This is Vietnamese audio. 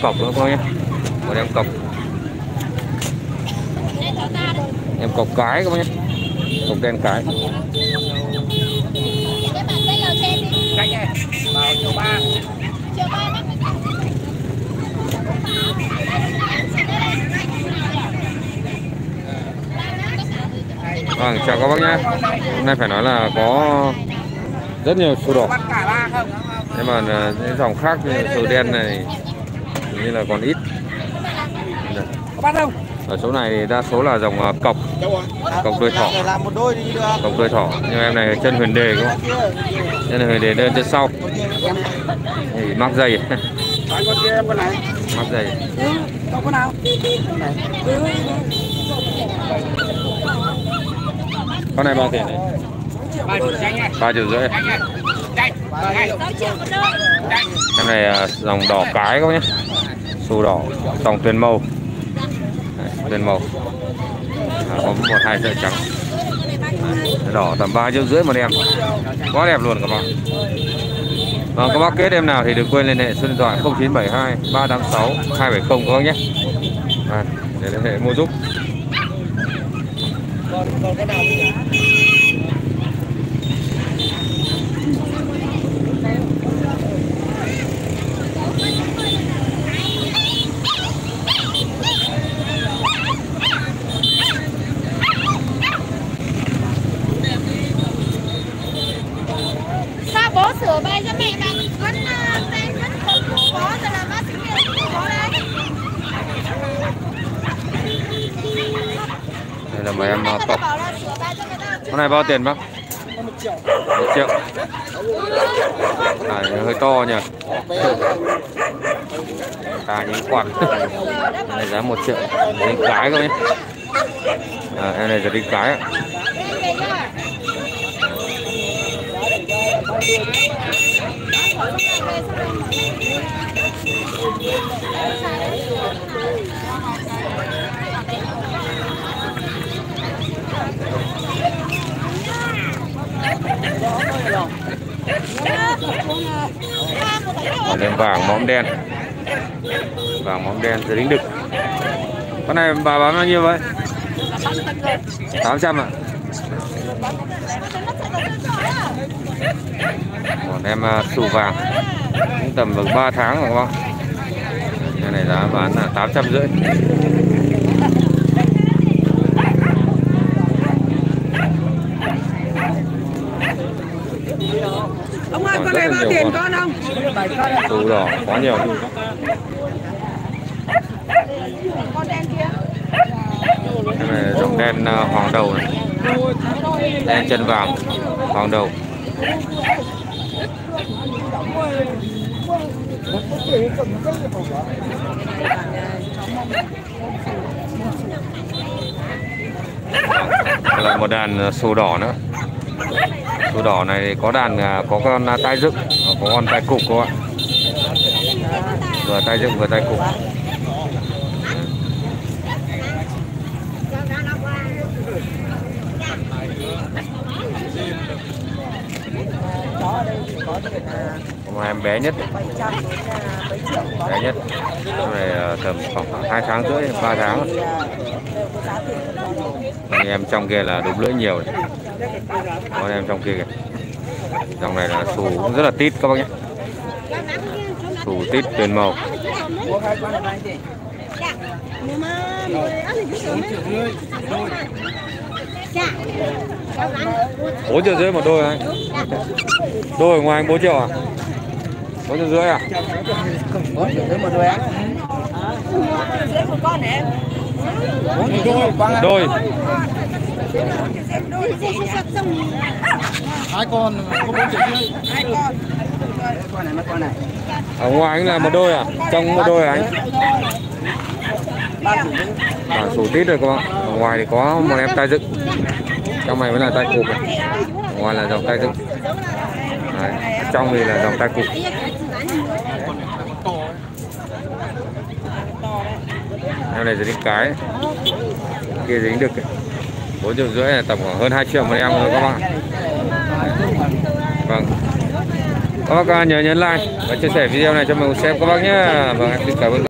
cọc nữa thôi nhé. Một em cọc. Em cọc cái các bác nhé. Cọc đen cái. Vâng, chào các bác nhé. Hôm nay phải nói là có rất nhiều sổ đỏ. Nhưng mà những dòng khác như sổ đen này như là còn ít. Ở số này thì đa số là dòng cọc, cọc đuôi thỏ, cọc đuôi thỏ. Nhưng em này chân huyền đề các bác. Chân huyền đề đơn chân sau. Thì mắc dây. Mắc dây. Con này bao tiền này? 3,5 triệu. Em này dòng đỏ cái các bác nhé. Xù đỏ, dòng tuyền màu. Tuyền màu. Có 1-2 sợi trắng. Đỏ tầm 3,5 triệu một em. Quá đẹp luôn các bác. Các bác kết em nào thì đừng quên liên hệ số điện thoại 0972 386 270 các bác nhé. Để liên hệ mua giúp. Sao bố sửa bài cho mẹ mà vẫn không bố rồi là bác sĩ bố đấy. Đây là mấy em cọc. Con này bao tiền bác? 1 triệu. 1 triệu. Hơi to nhỉ. Những quạt. Này giá 1 triệu. Đính cái thôi nhé. Em này là đính cái. Còn em vàng mõm đen. Vàng mõm đen rồi đính đực. Con này bà bán bao nhiêu vậy? 800 ạ. Còn em xù vàng cũng tầm được 3 tháng rồi các bác. Cái này giá bán là 850. Ông ơi, con này bao tiền con không? Xù đỏ quá nhiều. Con đen kia. Cái này dòng đen hoàng đầu này. Đen chân vàng hoàng đầu. Lại một đàn xù đỏ nữa. Xù đỏ này có đàn có con tai dựng, có con tai cụp các bạn. Vừa tai dựng vừa tai cụp. Một em bé nhất. Bé nhất. Này tầm khoảng 2 tháng rưỡi, 3 tháng. Anh em trong kia là đục lưỡi nhiều này. Con em trong kia kìa. Dòng này là xù cũng rất là tít các bác nhé. Xù tít tuyền màu. 4,5 triệu một đôi anh. Đôi ở ngoài anh 4 triệu à? 4,5 à? 4 triệu một đôi á. Đôi. Hai con có 4,5 triệu. Hai con. Con này, con này. Ở ngoài anh là một đôi à? Trong một đôi à anh? Sủ tít rồi các bạn. Ở ngoài thì có một em tai dựng. Trong này mới là tai cụp. Ở ngoài là dòng tai dựng. Đấy. Trong thì là dòng tai cụp. Em này dính cái. Kia dính được 4,5 triệu là tầm khoảng hơn 2 triệu một em thôi các bạn. Vâng. Các bác nhớ nhấn like và chia sẻ video này cho mình xem các bác nhé. Vâng, em xin cảm ơn.